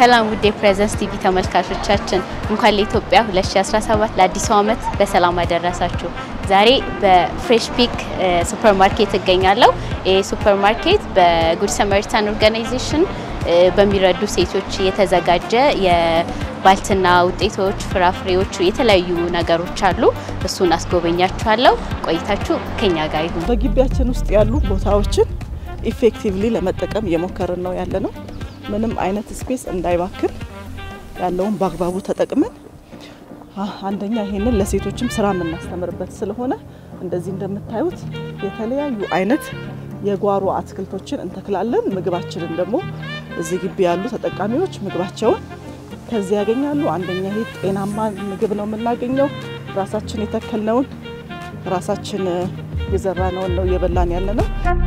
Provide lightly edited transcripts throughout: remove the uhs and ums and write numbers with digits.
ሰላም ውድ የፕሬዘንስ ቲቪ ተመልካቾቻችን እንኳን ለኢትዮጵያ 2017 ለአዲስ ዓመት በሰላም አደረሳችሁ። ዛሬ በፍሬሽ ፒክ ሱፐርማርኬት እገኛለሁ። ይሄ ሱፐርማርኬት በጉድ ሰማርታን ኦርጋናይዜሽን በሚረዱ ሴቶች የተዘጋጀ የባልትና ውጤቶች፣ ፍራፍሬዎች፣ የተለያዩ ነገሮች አሉ። እሱን አስጎበኛችኋለሁ። ቆይታችሁ ከኛ ጋር ይሁን። በግቢያችን ውስጥ ያሉ ቦታዎችን ኢፌክቲቭሊ ለመጠቀም እየሞከርን ነው ያለነው። ምንም አይነት ስፔስ እንዳይባክን ያለውን በአግባቡ ተጠቅመን አንደኛ ይሄንን ለሴቶችም ስራ የምናስተምርበት ስለሆነ እንደዚህ እንደምታዩት የተለያዩ አይነት የጓሮ አትክልቶችን እንተክላለን። ምግባችንን ደግሞ እዚህ ግቢ ያሉ ተጠቃሚዎች ምግባቸውን ከዚህ ያገኛሉ። አንደኛ ይሄ ጤናማ ምግብ ነው የምናገኘው። ራሳችን የተከልነውን ራሳችን የዘራነውን ነው እየበላን ያለነው።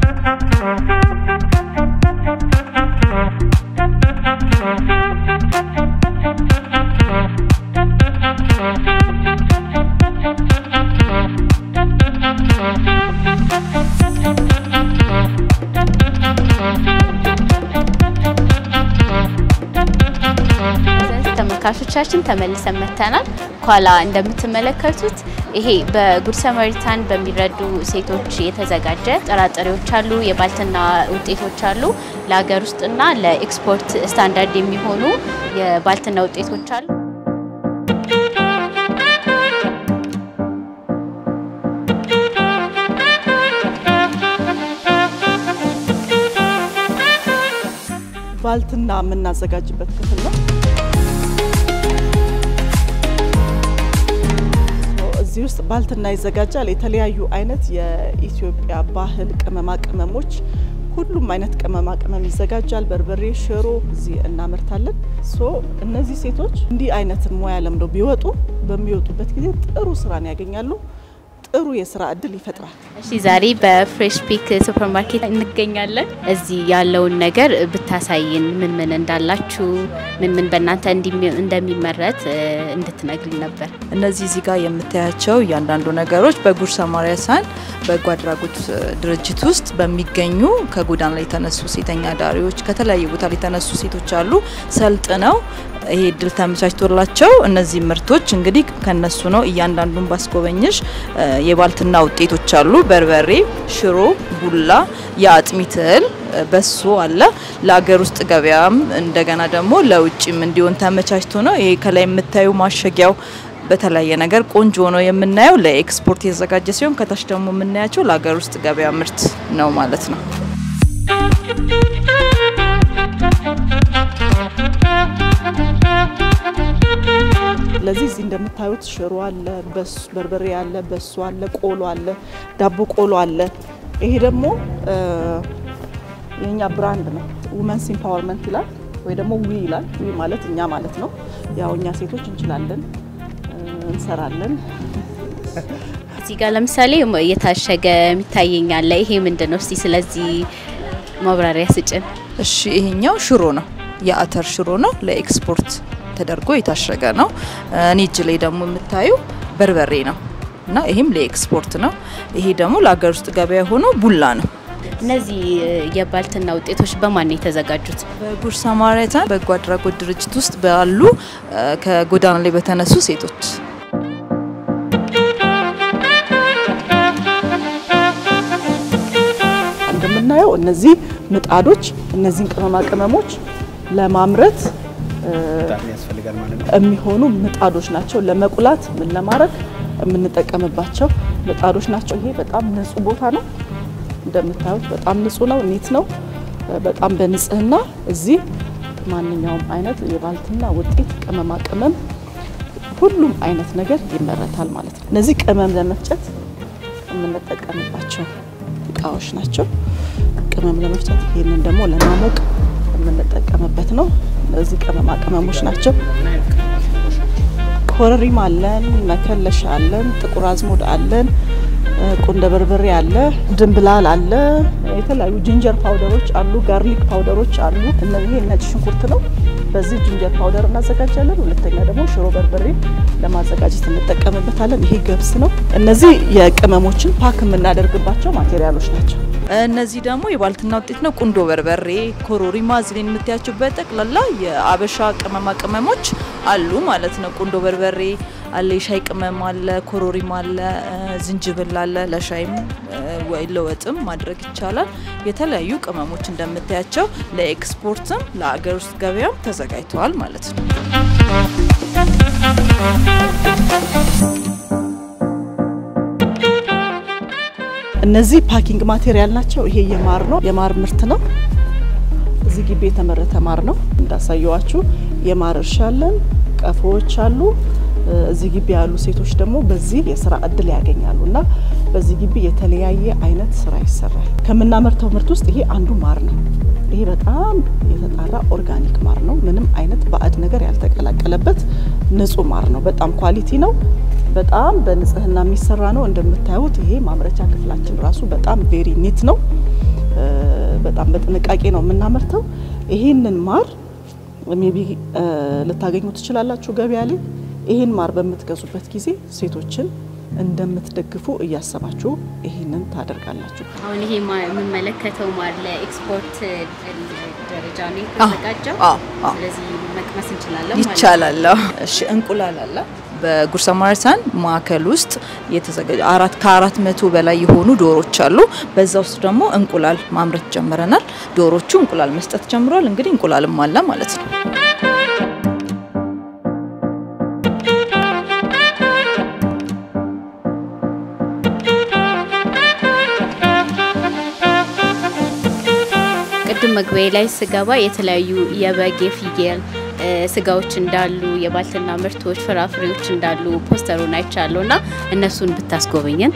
ተመልካቾቻችን ተመልሰን መተናል። ኋላ እንደምትመለከቱት ይሄ በጉድ ሰማርታን በሚረዱ ሴቶች የተዘጋጀ ጥራጥሬዎች አሉ፣ የባልትና ውጤቶች አሉ። ለሀገር ውስጥና ለኤክስፖርት ስታንዳርድ የሚሆኑ የባልትና ውጤቶች አሉ። ባልትና የምናዘጋጅበት ክፍል ነው። እዚህ ውስጥ ባልትና ይዘጋጃል። የተለያዩ አይነት የኢትዮጵያ ባህል ቅመማ ቅመሞች፣ ሁሉም አይነት ቅመማ ቅመም ይዘጋጃል። በርበሬ፣ ሽሮ እዚህ እናመርታለን። እነዚህ ሴቶች እንዲህ አይነት ሙያ ለምደው ቢወጡ በሚወጡበት ጊዜ ጥሩ ስራን ያገኛሉ። ጥሩ የስራ እድል ይፈጥራል። እሺ ዛሬ በፍሬሽ ፒክ ሱፐርማርኬት እንገኛለን። እዚህ ያለውን ነገር ብታሳይን ምን እንዳላችሁ ምን በእናንተ እንደሚመረት እንድትነግሪን ነበር። እነዚህ እዚህ ጋር የምታያቸው እያንዳንዱ ነገሮች በጉድ ሰማርታን በጎ አድራጎት ድርጅት ውስጥ በሚገኙ ከጎዳና ላይ የተነሱ ሴተኛ ዳሪዎች ከተለያየ ቦታ ላይ የተነሱ ሴቶች አሉ። ሰልጥነው ይሄ እድል ተመቻችቶላቸው እነዚህ ምርቶች እንግዲህ ከነሱ ነው። እያንዳንዱን ባስጎበኝሽ የባልትና ውጤቶች አሉ። በርበሬ፣ ሽሮ፣ ቡላ፣ የአጥሚት እህል፣ በሶ አለ። ለሀገር ውስጥ ገበያም እንደገና ደግሞ ለውጭም እንዲሆን ተመቻችቶ ነው። ይሄ ከላይ የምታዩ ማሸጊያው በተለያየ ነገር ቆንጆ ነው የምናየው። ለኤክስፖርት የተዘጋጀ ሲሆን ከታች ደግሞ የምናያቸው ለሀገር ውስጥ ገበያ ምርት ነው ማለት ነው። ለዚህ እዚህ እንደምታዩት ሽሮ አለ፣ በርበሬ አለ፣ በሶ አለ፣ ቆሎ አለ፣ ዳቦ ቆሎ አለ። ይሄ ደግሞ የኛ ብራንድ ነው። ውመንስ ኢምፓወርመንት ይላል ወይ ደግሞ ዊ ይላል። ዊ ማለት እኛ ማለት ነው። ያው እኛ ሴቶች እንችላለን፣ እንሰራለን። እዚህ ጋር ለምሳሌ የታሸገ የሚታየኛል። ይሄ ምንድነው? እስቲ ስለዚህ ማብራሪያ ስጭን። እሺ ይሄኛው ሽሮ ነው፣ የአተር ሽሮ ነው። ለኤክስፖርት ተደርጎ የታሸገ ነው። እኔ እጅ ላይ ደግሞ የምታዩ በርበሬ ነው እና ይሄም ለኤክስፖርት ነው። ይሄ ደግሞ ለሀገር ውስጥ ገበያ ሆኖ ቡላ ነው። እነዚህ የባልትና ውጤቶች በማን ነው የተዘጋጁት? በጉድ ሰማርታን በጎ አድራጎት ድርጅት ውስጥ ባሉ ከጎዳና ላይ በተነሱ ሴቶች። እንደምናየው እነዚህ ምጣዶች እነዚህን ቅመማ ቅመሞች ለማምረት ያስፈልጋል ማለት ነው የሚሆኑ ምጣዶች ናቸው። ለመቁላት ምን ለማድረግ የምንጠቀምባቸው ምጣዶች ናቸው። ይሄ በጣም ንጹህ ቦታ ነው። እንደምታዩት በጣም ንጹህ ነው፣ ኒት ነው። በጣም በንጽህና እዚህ ማንኛውም አይነት የባልትና ውጤት ቅመማ ቅመም ሁሉም አይነት ነገር ይመረታል ማለት ነው። እነዚህ ቅመም ለመፍጨት የምንጠቀምባቸው እቃዎች ናቸው። ቅመም ለመፍጨት ይሄንን ደግሞ ለማሞቅ የምንጠቀምበት ነው። እነዚህ ቅመማ ቅመሞች ናቸው። ኮረሪማ አለን፣ መከለሻ አለን፣ ጥቁር አዝሙድ አለን፣ ቁንደ በርበሬ አለ፣ ድንብላል አለ፣ የተለያዩ ጂንጀር ፓውደሮች አሉ፣ ጋርሊክ ፓውደሮች አሉ። እነዚህ ነጭ ሽንኩርት ነው። በዚህ ጂንጀር ፓውደር እናዘጋጃለን። ሁለተኛ ደግሞ ሽሮ በርበሬ ለማዘጋጀት እንጠቀምበታለን። ይሄ ገብስ ነው። እነዚህ የቅመሞችን ፓክ የምናደርግባቸው ማቴሪያሎች ናቸው። እነዚህ ደግሞ የባልትና ውጤት ነው። ቁንዶ በርበሬ፣ ኮሮሪማ ዝሌን የምታያቸው በጠቅላላ የአበሻ ቅመማ ቅመሞች አሉ ማለት ነው። ቁንዶ በርበሬ አለ፣ ሻይ ቅመም አለ፣ ኮሮሪማ አለ፣ ዝንጅብል አለ። ለሻይም ወይ ለወጥም ማድረግ ይቻላል። የተለያዩ ቅመሞች እንደምታያቸው ለኤክስፖርትም ለአገር ውስጥ ገበያም ተዘጋጅተዋል ማለት ነው። እነዚህ ፓኪንግ ማቴሪያል ናቸው። ይሄ የማር ነው፣ የማር ምርት ነው። እዚህ ግቢ የተመረተ ማር ነው። እንዳሳየዋችሁ የማር እርሻ አለን፣ ቀፎዎች አሉ። እዚህ ግቢ ያሉ ሴቶች ደግሞ በዚህ የስራ እድል ያገኛሉና በዚህ ግቢ የተለያየ አይነት ስራ ይሰራል። ከምናመርተው ምርት ውስጥ ይሄ አንዱ ማር ነው። ይሄ በጣም የተጣራ ኦርጋኒክ ማር ነው። ምንም አይነት ባዕድ ነገር ያልተቀላቀለበት ንጹህ ማር ነው። በጣም ኳሊቲ ነው። በጣም በንጽህና የሚሰራ ነው። እንደምታዩት ይሄ ማምረቻ ክፍላችን ራሱ በጣም ቬሪ ኒት ነው። በጣም በጥንቃቄ ነው የምናመርተው። ይሄንን ማር ሜቢ ልታገኙ ትችላላችሁ ገበያ ላይ። ይሄን ማር በምትገዙበት ጊዜ ሴቶችን እንደምትደግፉ እያሰባችሁ ይሄንን ታደርጋላችሁ። አሁን ይሄ የምንመለከተው ማር ለኤክስፖርት ደረጃ ነው የተዘጋጀው። ስለዚህ መቅመስ እንችላለን ማለት ነው። ይቻላል። እሺ እንቁላል አለ በጉርሳ ማርሳን ማዕከል ውስጥ የተዘጋጀ 400 በላይ የሆኑ ዶሮዎች አሉ። በዛ ውስጥ ደግሞ እንቁላል ማምረት ጀምረናል። ዶሮቹ እንቁላል መስጠት ጀምሯል። እንግዲህ እንቁላልም አለ ማለት ነው። ቅድም መግቢያ ላይ ስገባ የተለያዩ የበግ የፍየል ስጋዎች እንዳሉ የባልትና ምርቶች ፍራፍሬዎች እንዳሉ ፖስተሩን አይቻለውና እነሱን ብታስጎበኘን።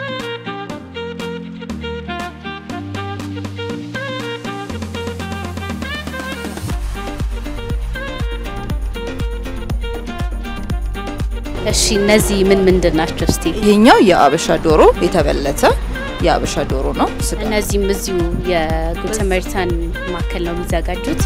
እሺ እነዚህ ምን ምንድናቸው እስቲ? ይሄኛው የአበሻ ዶሮ የተበለተ የአበሻ ዶሮ ነው። እነዚህም እዚሁ የጉድ ሰማሪታን ማዕከል ነው የሚዘጋጁት።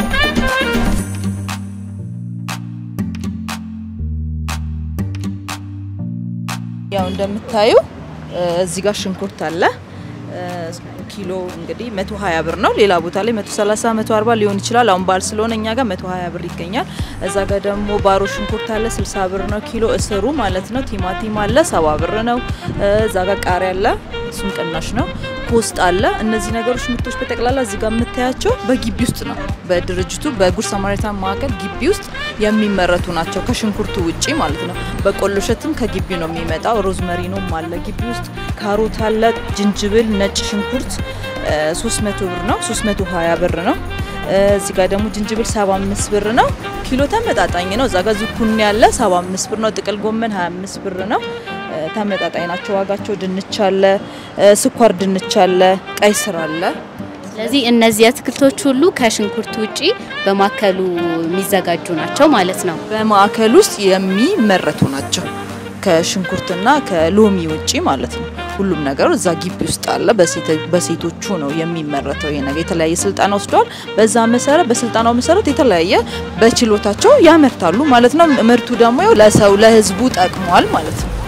ያው እንደምታዩ እዚህ ጋር ሽንኩርት አለ። ኪሎ እንግዲህ 120 ብር ነው። ሌላ ቦታ ላይ 130 140 ሊሆን ይችላል። አሁን ባል ስለሆነ እኛ ጋር 120 ብር ይገኛል። እዛ ጋር ደግሞ ባሮ ሽንኩርት አለ 60 ብር ነው ኪሎ እስሩ ማለት ነው። ቲማቲም አለ 70 ብር ነው። እዛ ጋር ቃሪያ አለ እሱም ቅናሽ ነው። ፖስት አለ። እነዚህ ነገሮች ምርቶች በተቀላላ እዚህ ጋር የምታያቸው በግቢ ውስጥ ነው። በድርጅቱ በጉድ ሰማሪታን ማዕከል ግቢ ውስጥ የሚመረቱ ናቸው ከሽንኩርቱ ውጪ ማለት ነው። በቆሎ እሸትም ከግቢ ነው የሚመጣው። ሮዝመሪኖም አለ ግቢ ውስጥ። ካሮት አለ፣ ጅንጅብል፣ ነጭ ሽንኩርት 300 ብር ነው 320 ብር ነው። እዚህ ጋር ደግሞ ጅንጅብል 75 ብር ነው ኪሎ ተመጣጣኝ ነው። እዛ ጋር ዝኩኒ ያለ 75 ብር ነው። ጥቅል ጎመን 25 ብር ነው። ተመጣጣኝ ናቸው ዋጋቸው። ድንች አለ፣ ስኳር ድንች አለ፣ ቀይ ስር አለ። ስለዚህ እነዚህ አትክልቶች ሁሉ ከሽንኩርት ውጪ በማዕከሉ የሚዘጋጁ ናቸው ማለት ነው። በማዕከሉ ውስጥ የሚመረቱ ናቸው ከሽንኩርትና ከሎሚ ውጪ ማለት ነው። ሁሉም ነገር እዛ ግቢ ውስጥ አለ። በሴቶቹ ነው የሚመረተው። ይሄ ነገር የተለያየ ስልጣና ወስደዋል። በዛ መሰረት በስልጣናው መሰረት የተለያየ በችሎታቸው ያመርታሉ ማለት ነው። ምርቱ ደግሞ ያው ለሰው ለህዝቡ ጠቅሟል ማለት ነው።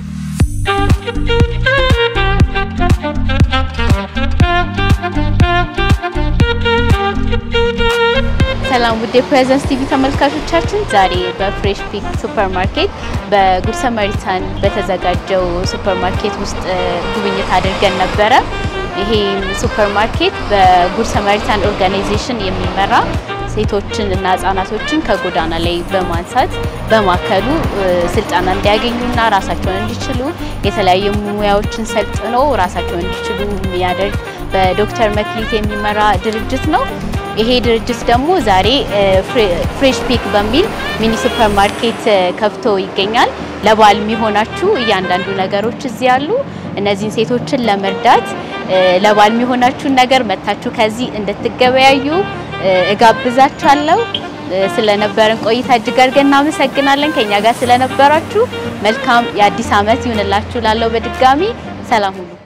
ሰላም ውድ የፕሬዘንስ ቲቪ ተመልካቾቻችን፣ ዛሬ በፍሬሽ ፒክ ሱፐርማርኬት በጉድ ሰማሪታን በተዘጋጀው ሱፐርማርኬት ውስጥ ጉብኝት አድርገን ነበረ። ይሄ ሱፐርማርኬት በጉድ ሰማሪታን ኦርጋናይዜሽን የሚመራ ሴቶችን እና ህጻናቶችን ከጎዳና ላይ በማንሳት በማዕከሉ ስልጣና እንዲያገኙና ራሳቸውን እንዲችሉ የተለያዩ ሙያዎችን ሰልጥነው ራሳቸውን እንዲችሉ የሚያደርግ በዶክተር መክሊት የሚመራ ድርጅት ነው። ይሄ ድርጅት ደግሞ ዛሬ ፍሬሽ ፒክ በሚል ሚኒ ሱፐርማርኬት ከፍቶ ይገኛል። ለባል የሚሆናችሁ እያንዳንዱ ነገሮች እዚህ ያሉ። እነዚህን ሴቶችን ለመርዳት ለባል የሚሆናችሁን ነገር መታችሁ ከዚህ እንድትገበያዩ እጋብዛችኋለሁ። ስለነበረን ቆይታ እጅግ አድርገን እናመሰግናለን። ከኛ ጋር ስለነበራችሁ መልካም የአዲስ አመት ይሁንላችሁ። ላለው በድጋሚ ሰላም ሁኑ።